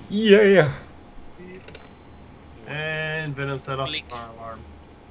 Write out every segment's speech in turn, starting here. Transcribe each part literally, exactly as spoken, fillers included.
Yeah. And Venom set off the fire alarm.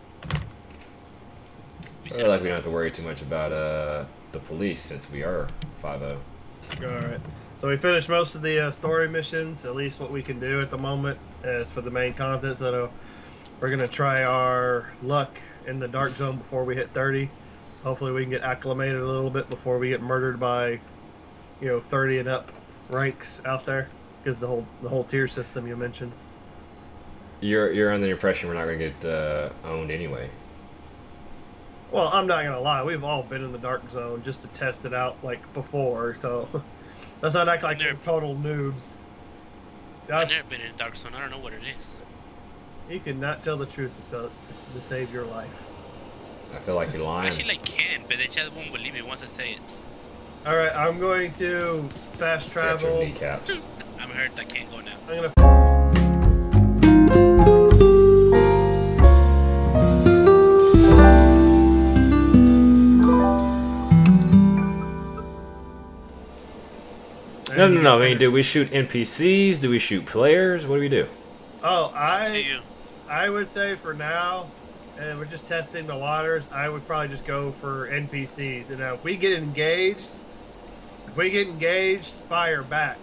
I feel like we don't have to worry too much about uh, the police since we are five oh. Alright. So we finished most of the uh, story missions, at least what we can do at the moment as for the main content. So uh, we're going to try our luck in the dark zone before we hit thirty. Hopefully we can get acclimated a little bit before we get murdered by, you know, thirty and up ranks out there. Because the whole, the whole tier system you mentioned. You're, you're under the impression we're not going to get uh, owned anyway. Well, I'm not gonna lie. We've all been in the dark zone just to test it out, like before. So let's not act like we're total noobs. I've never been in a dark zone. I don't know what it is. You cannot tell the truth to, sell, to, to save your life. I feel like you're lying. Actually, I can, but they just won't believe me once I say it. All right, I'm going to fast travel. Kneecaps. I'm hurt. I can't go now. I'm gonna. No, no, no. I mean, do we shoot N P Cs? Do we shoot players? What do we do? Oh, I, I would say for now, and we're just testing the waters. I would probably just go for N P Cs. And now, if we get engaged, if we get engaged, fire back.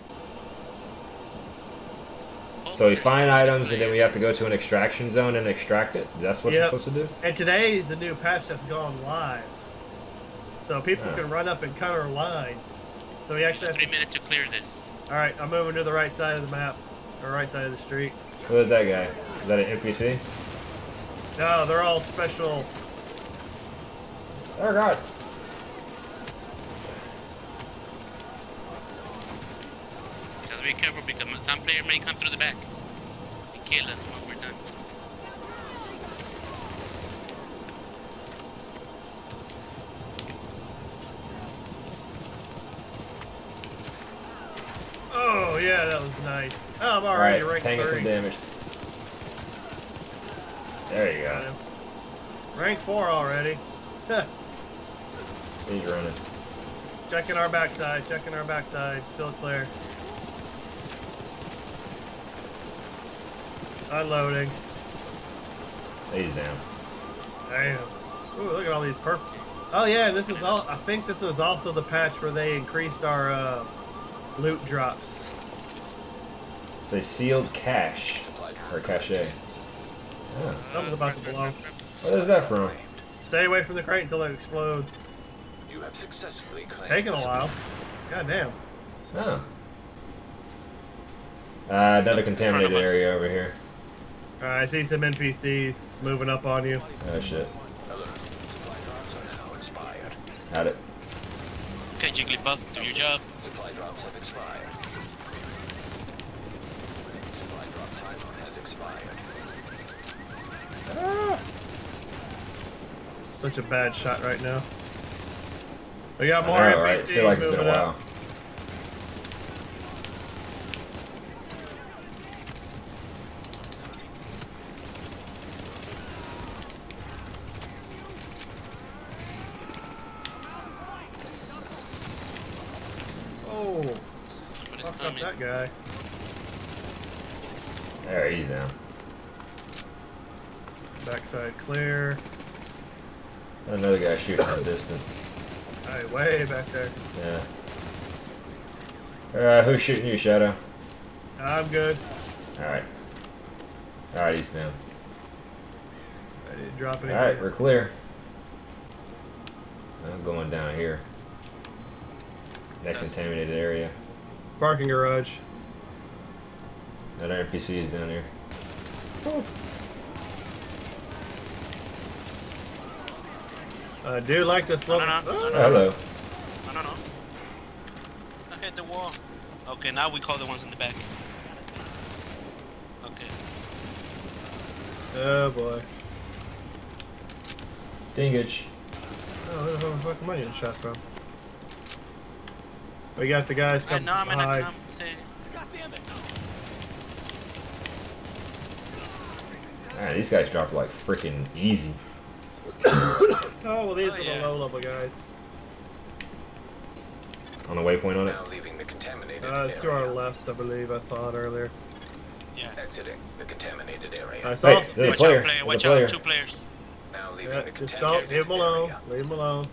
So we find items, and then we have to go to an extraction zone and extract it. That's what Yep. you're supposed to do. And today is the new patch that's gone live, so people Oh. can run up and cut our line. So we actually have three to... minutes to clear this. All right, I'm moving to the right side of the map, or right side of the street. What is that guy? Is that an N P C? No, they're all special. Oh God! Just be careful because some player may come through the back and kill us when we're done. Oh yeah, that was nice. Oh, I'm already All right, ranked taking some thirty. damage. There you go. Rank four already. He's running. Checking our backside. Checking our backside. Still clear. Unloading. He's down. Damn. Ooh, look at all these purple. Oh yeah, this is all. I think this is also the patch where they increased our uh, loot drops. It's a sealed cache or cache. Oh. Something's about to blow. What is that from? Stay away from the crate until it explodes. You have successfully claimed Taking a while. God damn. Oh. Uh, another contaminated area over here. Alright, I see some N P Cs moving up on you. Oh shit. Alert. Supply drops are now expired. Had it. Okay, Jigglypuff, do your job. Supply drops have expired. Supply drop timer has expired. Ah! Such a bad shot right now. We got more I know, N P right? Cs I feel like it's moving been a while. up. Oh, fucked up that guy. There, he's down. Backside clear. Another guy shooting from distance. Alright, way back there. Yeah. Uh, who's shooting you, Shadow? I'm good. Alright. Alright, he's down. I didn't drop anything. Alright, we're clear. I'm going down here. Next contaminated area. Parking garage. Another N P C is down here. Oh. I do like this little. No, no, no, oh, no, Hello. No, no, no. I hit the wall. Okay, now we call the ones in the back. Okay. Oh boy. Dingage. Oh, where the fuck am I getting shot from? We got the guys I coming know I'm in a behind. competition. Alright, these guys drop like freaking easy. Oh, well, these Oh, are yeah. the low level guys. On the waypoint on it? Now leaving the contaminated Uh, it's to area. our left, I believe. I saw it earlier. Yeah. Exiting the contaminated area. I saw. Hey, there's a Watch player. out, player. There's a Watch player. out, two players. Now leaving Yeah, the just don't contaminated leave them alone. area. Leave them alone.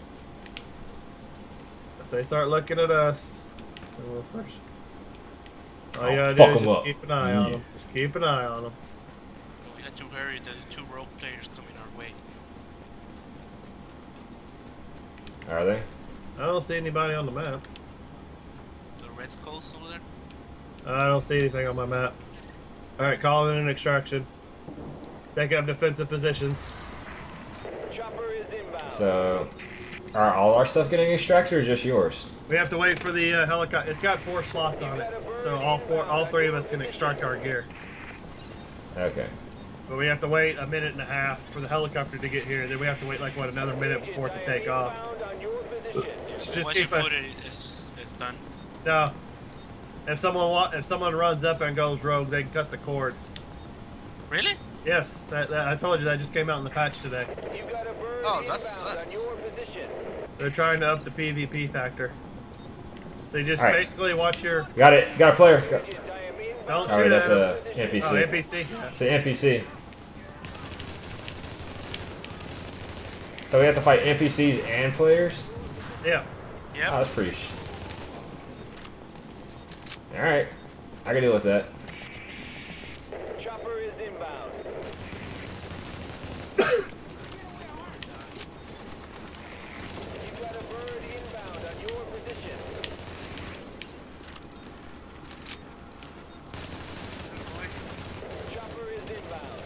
If they start looking at us, then we'll first. All you I'll gotta fuck do is 'em just up. keep an eye on Yeah. them. Just keep an eye on them. We had to hurry. There's two rogue players coming our way. Are they? I don't see anybody on the map. The red skulls over there. I don't see anything on my map. All right, calling in an extraction. Take up defensive positions. So, are all our stuff getting extracted or just yours? We have to wait for the uh, helicopter. It's got four slots on it, so all four, all three of us can extract our gear. Okay. But we have to wait a minute and a half for the helicopter to get here. Then we have to wait like what another minute before it to take off. Just Once you keep a, put it, it's, it's done. no. If someone wa if someone runs up and goes rogue, they can cut the cord. Really? Yes, that, that, I told you that just came out in the patch today. Oh, that sucks. They're trying to up the PvP factor. So you just All right. basically watch your. Got it. Got a player. Got... Don't Oh, shoot wait, that's at a him. N P C. Oh, N P C. It's an N P C. So we have to fight N P Cs and players? Yeah. Yep. Oh, that's pretty sh... Alright. I can deal with that. Chopper is inbound. You've got a bird inbound on your position. Chopper is inbound.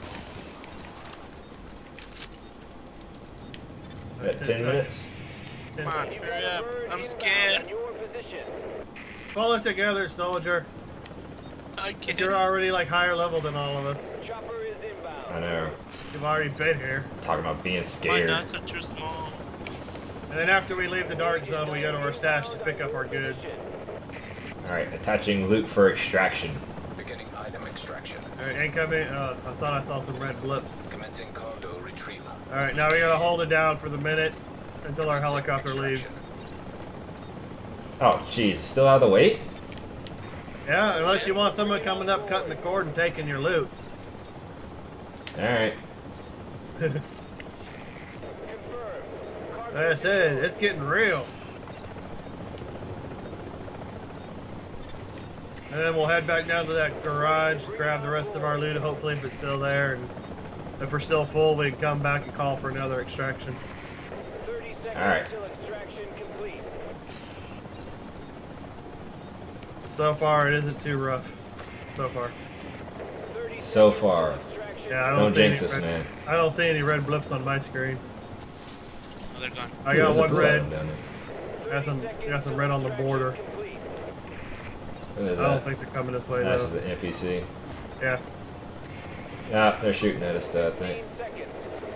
At ten minutes? ten Come on, seconds. hurry up. Bird I'm inbound scared. on your position. Pull it together, soldier. I 'Cause can't. you're already like higher level than all of us. Chopper is I inbound. know. You've already been here. Talking about being My scared. nuts are too small. And then after we leave the dark zone, we go to our stash to pick up our goods. Alright, attaching loot for extraction. Beginning item extraction. Alright, incoming. Uh, I thought I saw some red blips. Commencing cargo retrieval. Alright, now we gotta hold it down for the minute until our helicopter leaves. Oh, jeez. Still out of the way? Yeah, unless you want someone coming up, cutting the cord, and taking your loot. Alright. Confirmed. Like I said, it's getting real. And then we'll head back down to that garage, grab the rest of our loot, hopefully if it's still there. And if we're still full, we can come back and call for another extraction. thirty seconds Alright. until extraction complete. So far, it isn't too rough. So far. thirty So seconds far. until extraction. Yeah, I don't, Don't see any jinx us, red, man. I don't see any red blips on my screen. Oh, they're gone. I got There's a one blue red. item down there. Got some, got some red on the border. Complete. What is I don't that? think they're coming this way This is though. an N P C. Yeah. Ah, they're shooting at us, though, I think. fifteen seconds.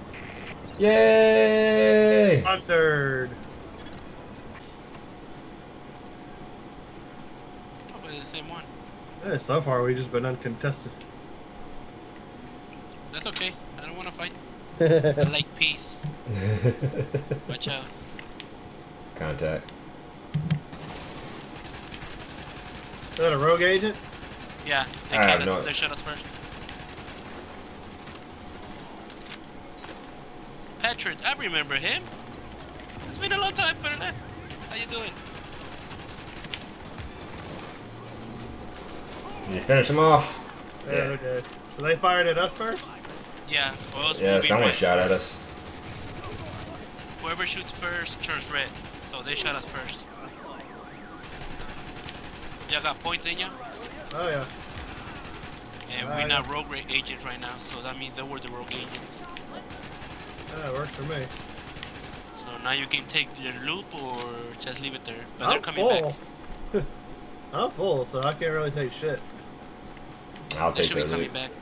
Yay! Huntered. Probably the same one. Yeah, so far we've just been uncontested. That's okay. I don't want to fight. I like peace. Watch out. Contact. Is that a rogue agent? Yeah, they I have killed us. no- They shot us first. Patrick, I remember him. It's been a long time, Perla. How you doing? Did you finish him off? Yeah, Yeah. they did. So they fired at us first? Yeah, or else Yeah, we'll be someone red shot at first. us. Whoever shoots first turns red. So they shot us first. Y'all got points in ya? Oh yeah. And Ah, we're yeah. not rogue ra- agents right now, so that means they were the rogue agents. Yeah, it works for me. So now you can take your loot or just leave it there. But they're I'm coming back. full. I'm full, so I can't really take shit. I'll They take should be the coming loot. back.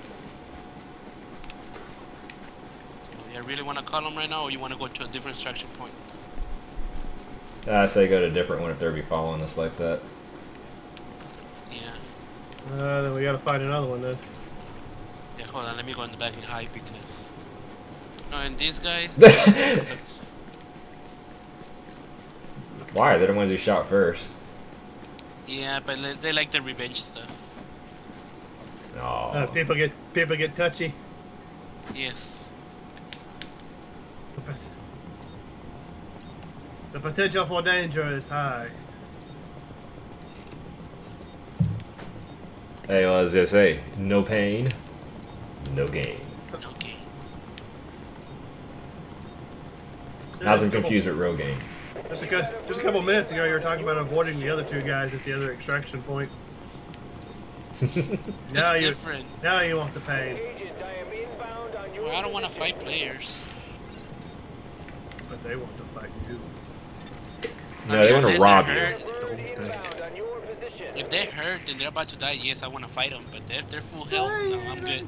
So you really want to call them right now, or you want to go to a different extraction point? I say go to a different one if they'll be following us like that. Yeah. Uh, then we gotta find another one then. Yeah, hold on. Let me go in the back and hide because. No, and these guys. Why? They're the ones who shot first. Yeah, but li- they like the revenge stuff. No. Uh, people get people get touchy. Yes. The potential for danger is high. Hey, well, as they say, no pain, no gain. Okay. Not them confused with Rogaine. Just a, cou- just a couple minutes ago, you were talking about avoiding the other two guys at the other extraction point. now It's you, different. now you want the pain, Agent, I am inbound on your Well, I don't want to position. fight players. but they want to fight you. No, I they mean, want to unless rob they're you. hurt. Bird inbound on your position. If they're hurt and they're about to die, yes, I want to fight them. But if they're full health, no, I'm good.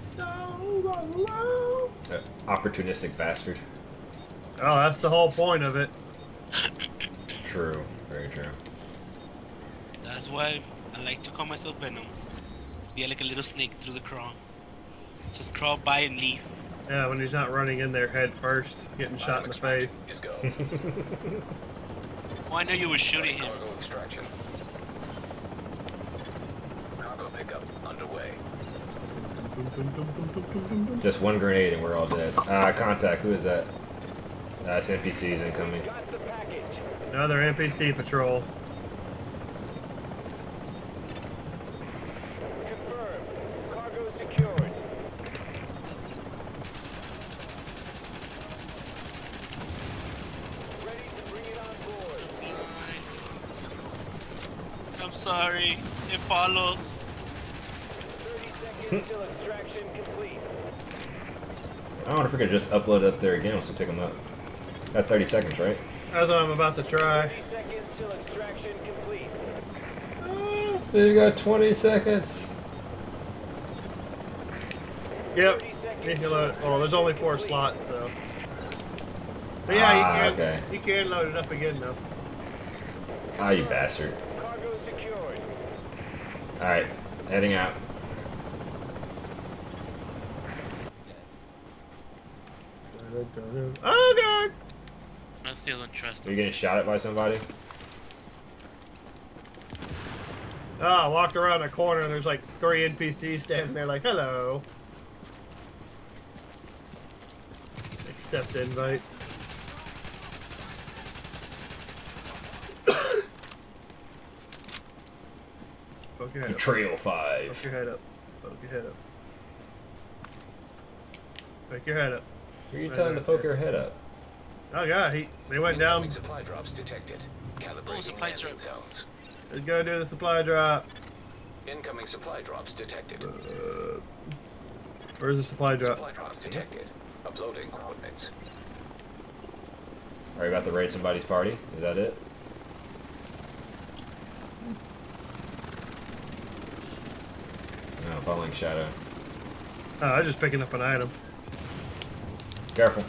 Uh, opportunistic bastard. Oh, that's the whole point of it. True. Very true. That's why I like to call myself Venom. Be like a little snake through the crawl. Just crawl by and leave. Yeah, when he's not running in there head first, getting shot in the face. Is go. Oh, I know you were shooting him. Cargo extraction. Cargo pickup underway. Just one grenade and we're all dead. Ah, contact. Who is that? Uh, it's N P Cs incoming. Got the package. Another N P C patrol. Confirmed. Cargo secured. Ready to bring it on board. I'm sorry. It follows. thirty seconds till extraction complete. I wonder if we could just upload up there again once we pick them up. Got thirty seconds, right? That's what I'm about to try. thirty seconds till extraction complete. You got twenty seconds. Yep. thirty seconds You can till load it. Oh, there's only four slots, so. But yeah, Ah, you can. okay. You can load it up again though. Ah, you bastard. Cargo secured. Alright, heading out. Oh god! I still don't trust Are you him. getting shot at by somebody? Oh, I walked around a corner and there's like three N P Cs standing there like, hello. Accept invite. Poke your head up. Trail Poke five. your head up. Poke your head up. Poke your head up. Who are you telling to poke your head up? Oh god, he they went down. Incoming supply drops detected. Calibrating supply landing drop. zones. Let's go do the supply drop. Incoming supply drops detected. Where's the supply drop? Supply drops detected. Uploading coordinates. Are you about to raid somebody's party? Is that it? No, following shadow. Oh, I was just picking up an item. Careful.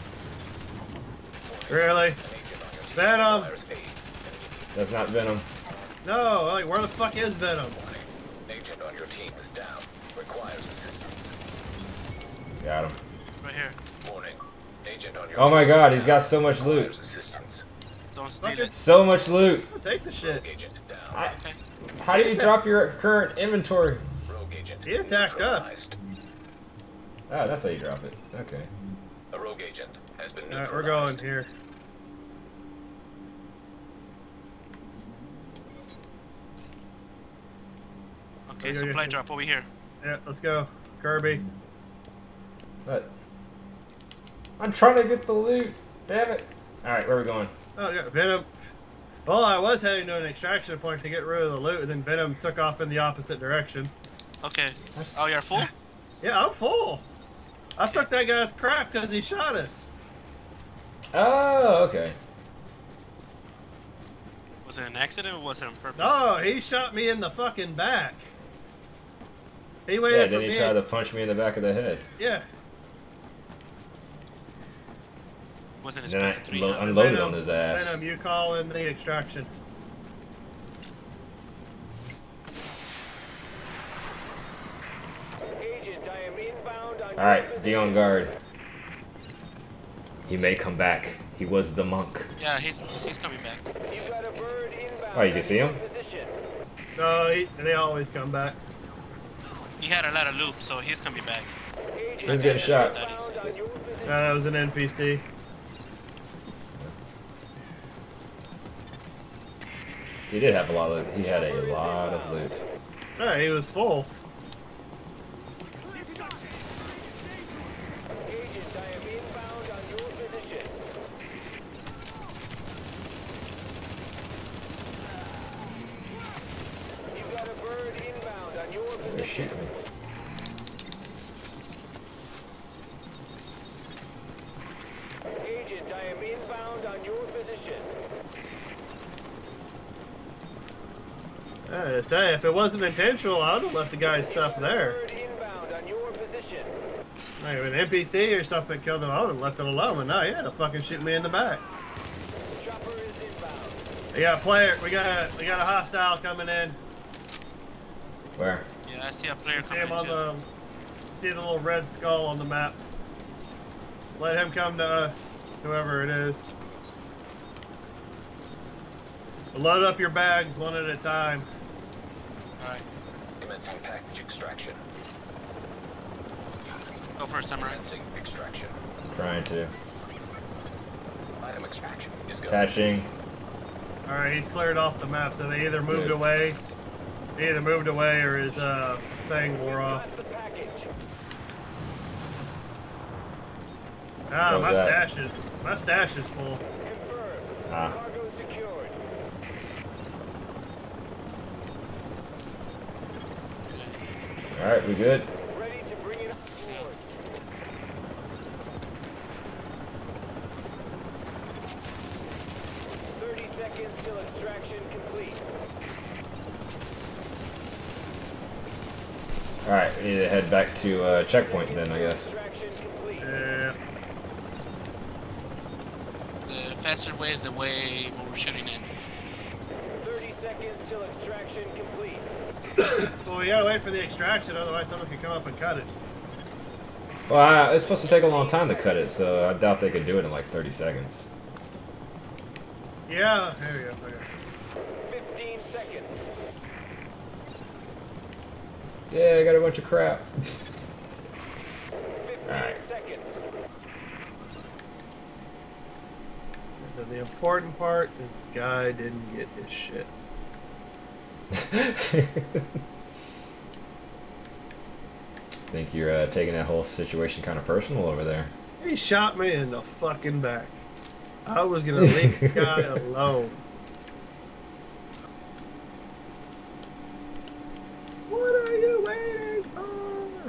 Really? Venom! That's not Venom. No, like where the fuck is Venom? Agent on your team is down. Requires assistance. Got him. Right here. Warning. Agent on your Oh my team is god, he's down. got so much loot. Requires assistance. Don't steal Fuck it. it. So much loot. I'll take the shit. Rogue agent down. I, Okay. how do you drop your current inventory? Rogue agent He attacked us. neutralized. Oh, that's how you drop it. Okay. A rogue agent has been Alright, neutralized. we're going here. Okay, Okay, supply okay. drop over here. Yeah, let's go. Kirby. What? I'm trying to get the loot. Damn it. Alright, where are we going? Oh yeah, Venom. Well, I was heading to an extraction point to get rid of the loot, and then Venom took off in the opposite direction. Okay. Oh, you're full? Yeah, I'm full. I took that guy's crap because he shot us. Oh, okay. Was it an accident or was it on purpose? No, he shot me in the fucking back. He Yeah, waited for then he me. tried to punch me in the back of the head. Yeah. Wasn't And then I expected three, lo- huh? unloaded Venom, on his ass. Venom, you call in the extraction. Agent, I am inbound on your Alright, be on position. guard. He may come back. He was the monk. Yeah, he's he's coming back. You've got a bird inbound Oh, you can on see your him? position. No, he, they always come back. He had a lot of loot, so he's coming back. He's getting shot. No, that was an N P C. He did have a lot of. He had a lot of loot. Yeah, he was full. Agent, I am inbound on your position. You've got a bird inbound on your They're position. shooting me. Agent, I am inbound on your position. Yeah, say, if it wasn't intentional, I would have left the guy's stuff there. Bird inbound on your position. Like, if an N P C or something killed him, I would have left it alone. But no, he had to fucking shoot me in the back. Chopper is inbound. We got a player. We got a, we got a hostile coming in. Where? Yeah, I see a player See coming him on too. the. See the little red skull on the map. Let him come to us, whoever it is. Load up your bags one at a time. Alright, Commencing package extraction. go for a samurai. Commencing extraction. Trying to. Item extraction is go. Patching. Alright, he's cleared off the map, so they either moved Good. away. They either moved away or his uh, thing wore off. Got the package. Ah, What my was that? stash is my stash is full. Confirmed. Ah. Cargo secured. All right, we good. Ready to bring it up board. Thirty seconds till extraction complete. All right, we need to head back to uh, checkpoint then, I guess. Extraction complete. Yeah. The faster way is the way we're shooting in. Thirty seconds till extraction complete. Well, we gotta wait for the extraction, otherwise someone could come up and cut it. Well, I, it's supposed to take a long time to cut it, so I doubt they could do it in like thirty seconds. Yeah, there we go. Okay. Fifteen seconds. Yeah, I got a bunch of crap. Fifteen Alright. seconds. And the important part is the guy didn't get his shit. Think you're uh, taking that whole situation kind of personal over there. He shot me in the fucking back. I was gonna leave the guy alone. What are you waiting for?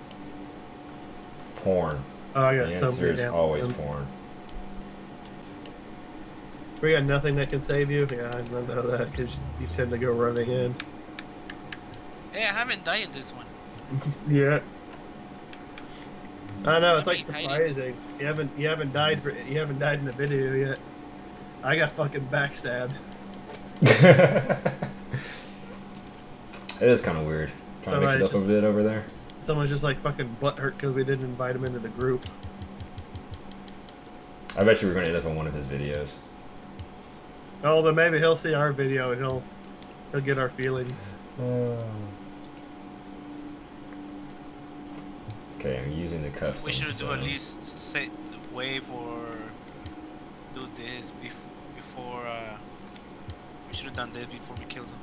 Porn. Oh, I got The so answer many is damn always items. porn. We got nothing that can save you? Yeah, I don't know that because you tend to go running in. Hey, I haven't died this one. Yeah. I know, it's I like mean, hiding. surprising. You haven't you haven't died for you haven't died in the video yet. I got fucking backstabbed. It is kind of weird. Trying to mix it Somebody's up a just- bit over there. Someone's just like fucking butthurt because we didn't invite him into the group. I bet you we're going to end up in one of his videos. Oh, then maybe he'll see our video and he'll he'll get our feelings. Okay, I'm using the custom. We should do so- at least say wave or do this bef before. Uh, we should have done this before we killed him.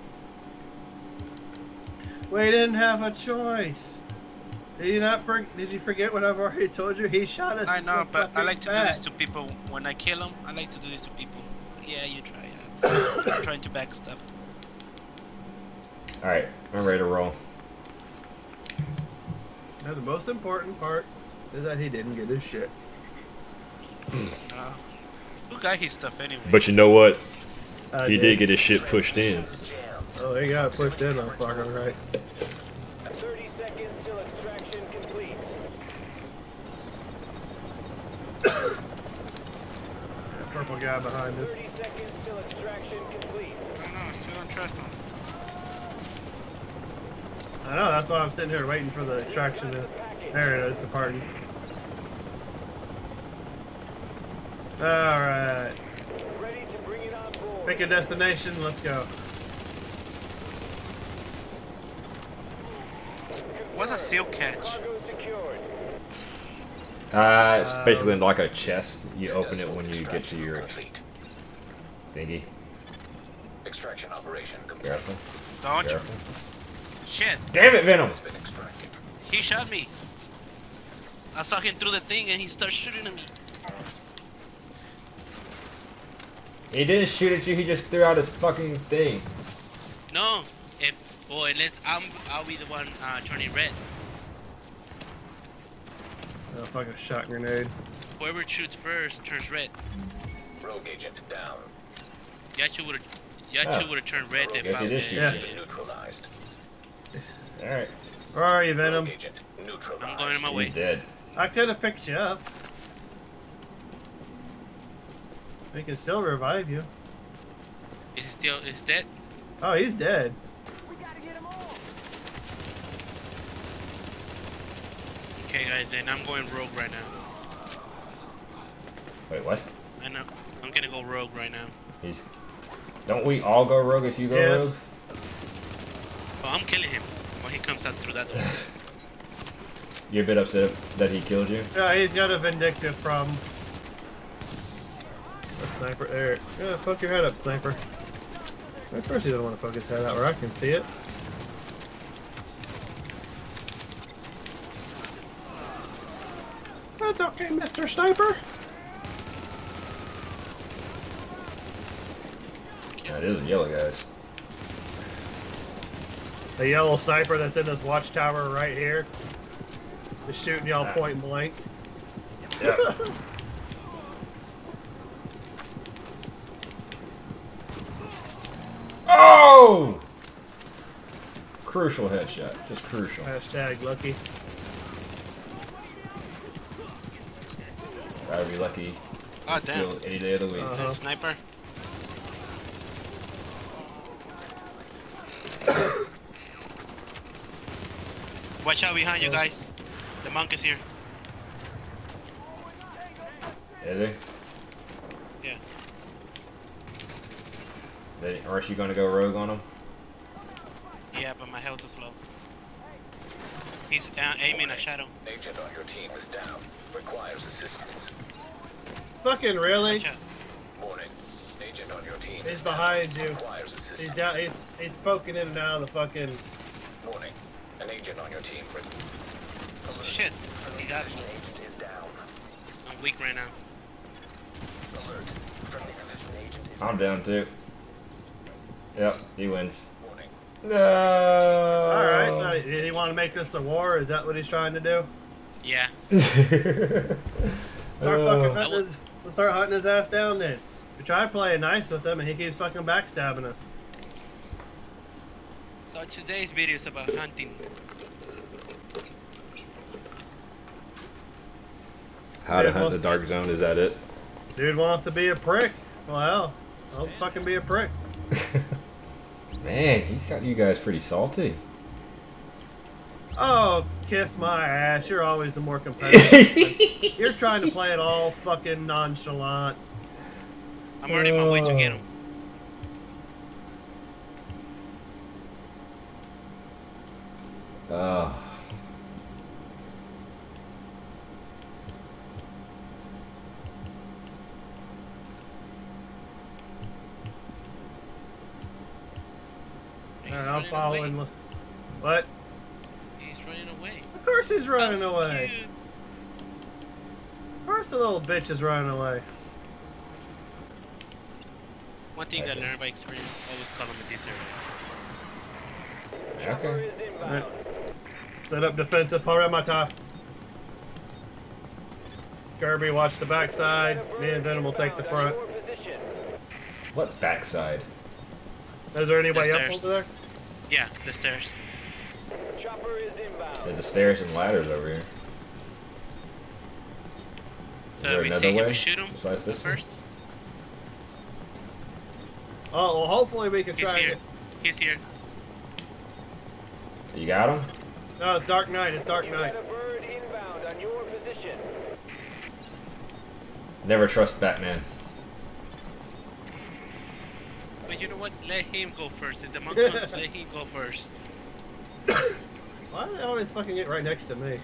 We didn't have a choice. Did you not for, Did you forget what I've already told you? He shot us. I in know, the but I fucking like to do back. this to people when I kill them. I like to do this to people. Yeah, you try. Uh, I'm trying to back stuff. Alright, I'm ready to roll. Now, the most important part is that he didn't get his shit. Uh, who got his stuff anyway? But you know what? I He did get his shit pushed in. Oh, he got pushed in on fucking right. Thirty seconds till extraction complete. Purple guy behind us. Thirty seconds till extraction complete. I don't know. I still don't trust him. I know, that's why I'm sitting here waiting for the extraction to... There it is, the party. Alright. Ready to bring it on board. Pick a destination, let's go. What's a seal catch? Cargo secured. Uh, it's Um, basically like a chest. You open it Successful when you get to extraction your complete. thingy. Extraction operation complete. Careful. Don't you? Careful. Shit. Damn it, Venom! Has been extracted. He shot me. I saw him through the thing and he started shooting at me. He didn't shoot at you, he just threw out his fucking thing. No. If well, unless I'm, I'll be the one uh, turning red. Oh, fucking shot grenade. Whoever shoots first turns red. Rogue agent down. Yachu would have, Yachu Oh. would have turned red if Guess I he did would. shoot Yeah. Has been neutralized. Alright, Where are you, Venom? Rogue agent neutralized. I'm going on my he's way. dead. I could have picked you up. We can still revive you. Is he still? Is he dead? Oh, he's dead. We gotta get him on. Okay, guys. Then I'm going rogue right now. Wait, what? I know. I'm gonna go rogue right now. He's... Don't we all go rogue if you go Yes. Oh, I'm killing him when he comes out through that door. rogue? You're a bit upset that he killed you? Yeah, he's got a vindictive problem. A sniper there. Yeah, poke your head up, sniper. Of course he doesn't want to poke his head out where I can see it. That's okay, Mister Sniper. Yeah, it is the yellow guys. The yellow sniper that's in this watchtower right here. Just shooting y'all Ah. point blank. Yeah. Oh! Crucial headshot. Just crucial. Hashtag lucky. Gotta be lucky. Oh damn. Still any day of the week. Uh-huh. Sniper. Watch out behind you guys. The monk is here. Is he? Yeah. Then, aren't you gonna go rogue on him? Yeah, but my health is low. He's uh, aiming a shadow. Agent on your team is down. Requires assistance. Fucking really? Watch out. Warning. Agent on your team He's is behind down. you. Requires assistance. He's down. He's he's poking in and out of the fucking. Warning. An agent on your team. Alert. Shit. He got me. Agent is down. I'm weak right now. Alert. Friendly division agent is I'm down too. Yep, he wins. warning. No. All right. So he want to make this a war? Is that what he's trying to do? Yeah. Start Oh. fucking hunting his, we'll start hunting his ass down then. We try playing nice with him and he keeps fucking backstabbing us. So today's video is about hunting. How to Yeah, hunt the what's- dark zone? Is that it? Dude wants to be a prick. Well, hell, I'll fucking be a prick. Man, he's got you guys pretty salty. Oh, kiss my ass. You're always the more competitive. You're trying to play it all fucking nonchalant. I'm already on my way to get him. Oh. He's And I'm running following. away. What? He's running away. Of course he's running Oh, away. cute. Of course the little bitch is running away. One thing I learned by experience: always call him a deserter. Chopper Okay. is inbound. Set up defensive Paramata. Kirby, watch the backside. Me and Venom will take the front. Your position. What backside? Is there anybody The up stairs. over there? Yeah, the stairs. Chopper is inbound. There's the stairs and ladders over here. Is So there we another see him, way we shoot him besides this one? first. Oh, well, hopefully we can He's try and here. get... He's here. You got him? No, it's Dark Knight. It's Dark You Knight. got a bird inbound on your position. Never trust Batman. But you know what? Let him go first. If the monk comes, let him go first. Why do they always fucking get right next to me?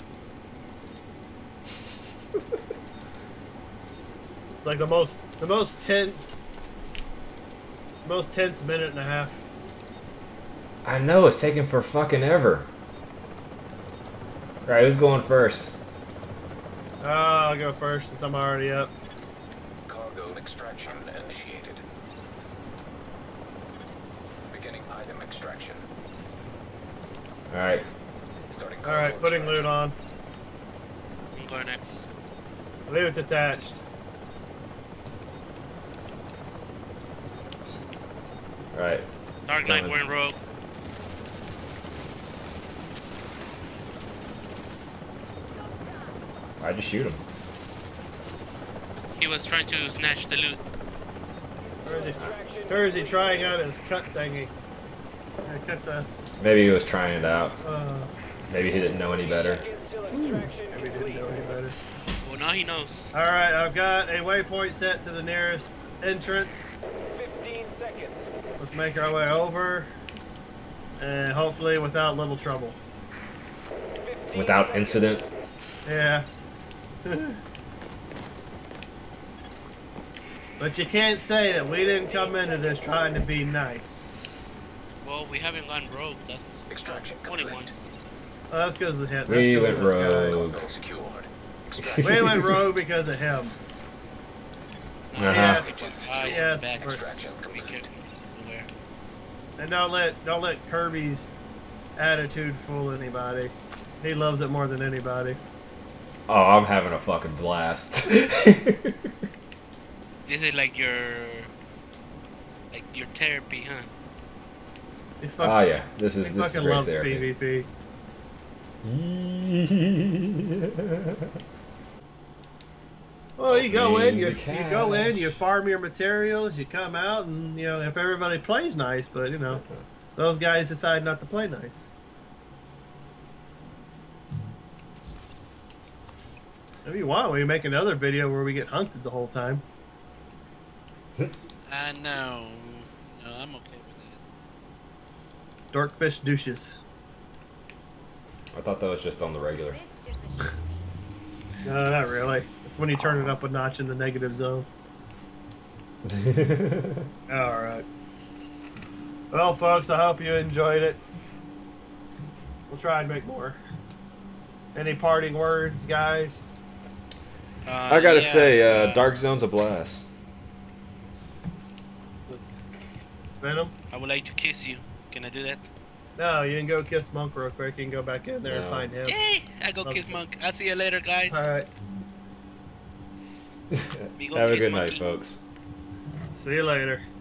It's like the most, the most tense, most tense minute and a half. I know, it's taking for fucking ever. Alright, who's going first? Oh, I'll go first since I'm already up. Cargo extraction initiated. Beginning item extraction. Alright. Starting All right, cargo putting loot extraction. on. I'm going next. Loot's attached. Alright. Dark Knight, Coming. we're in rogue. I just shoot him. He was trying to snatch the loot. Where is he? Where is he trying out his cut thingy? I cut the. Maybe he was trying it out. Uh, Maybe he didn't know any better. maybe didn't know any better. Well, now he knows. All right, I've got a waypoint set to the nearest entrance. fifteen seconds. Let's make our way over, and hopefully without little trouble. Without incident. Yeah. But you can't say that we didn't come into this trying to be nice. Well, we haven't gone rogue. That's Extraction only complete. once. Well, that's because of the hit. We That's went 'cause of this guy. rogue. Cargo secured. We Extraction. went rogue because of him. Uh-huh. Yes. Packages Eyes Yes. yes. back. Extraction Be complete. careful. Aware. And don't let don't let Kirby's attitude fool anybody. He loves it more than anybody. Oh, I'm having a fucking blast. This is like your, like your therapy, huh? He fucking, Oh yeah, this he is this is fucking great loves therapy. PvP. Well, you go in, you, Opening the you go in, cache. you farm your materials, you come out, and you know if everybody plays nice, but you know those guys decide not to play nice. If you want, we can make another video where we get hunted the whole time. Uh, no. No, I'm okay with that. Dorkfish douches. I thought that was just on the regular. No, not really. It's when you turn it up a notch in the negative zone. Alright. Well, folks, I hope you enjoyed it. We'll try and make more. Any parting words, guys? Uh, I gotta yeah, say, uh, Dark Zone's a blast. Venom? I would like to kiss you. Can I do that? No, you can go kiss Monk real quick. You can go back in there and No. find him. Yay! I go Love kiss it. Monk. I'll see you later, guys. Alright. We go Have a kiss good Monkey. night, folks. See you later.